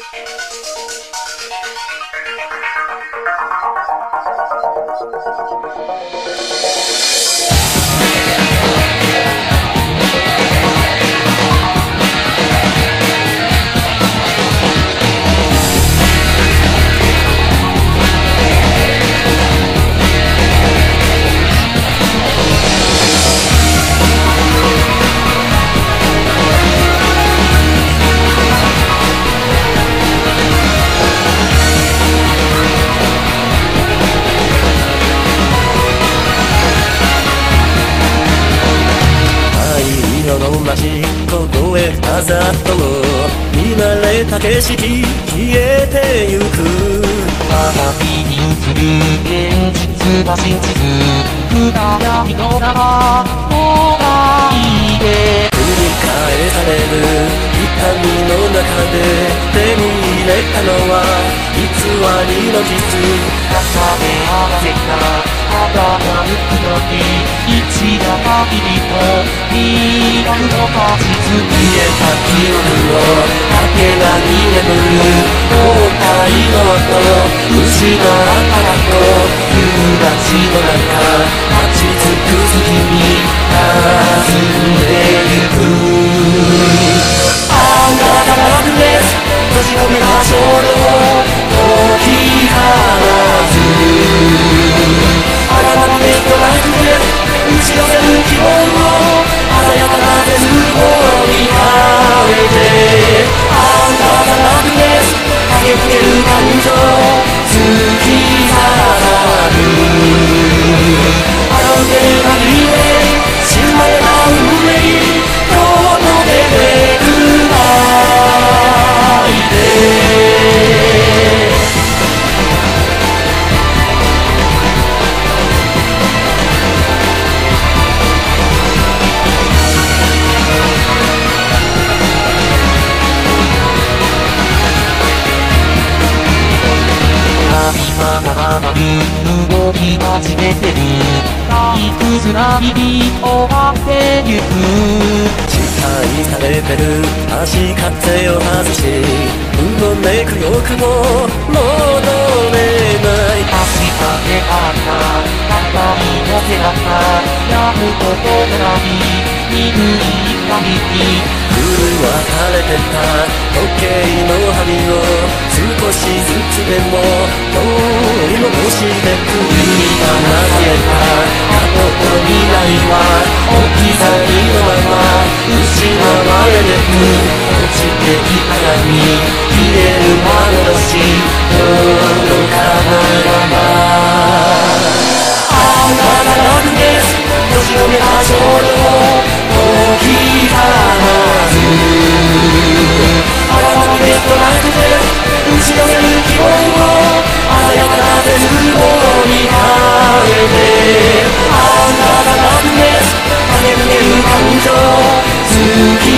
ここへあざと見慣れた景色消えてゆく鏡に映る現実は真実暗闇の中もがいて繰り返される痛みの中で手に入れたのは偽りの傷朝で合わせた肌がぬくより一夜限りと未来の果実消えた記憶をかけがに眠る後悔の音失ったらと夕立の中立ち尽くす君霞んでゆくあなたがラクレス閉じ込めた衝動解き放つあなたのベッドライフで打ち寄せる希望を鮮やかな絶望に変えてあなたのラブレス駆け抜ける感情突き刺さる洗うてる限りで死ぬまでな運命この出てくないで動き始めてる退屈な日々終わってゆく期待されてる足かせを外しうごめく欲も戻れない明日であった高いの背中やることもない鈍い限り狂わされてた時計の針を少しずつでも取り戻してく指がなぜか過去と未来は置き去りのまま失われてく落ちてきた闇消える幻届かないままあなたのラブです閉じ込めた衝動解き放つあなたのベッドライフで打ち寄せる希望を鮮やかな絶望に変えてあなたのラブです駆け抜ける感情突き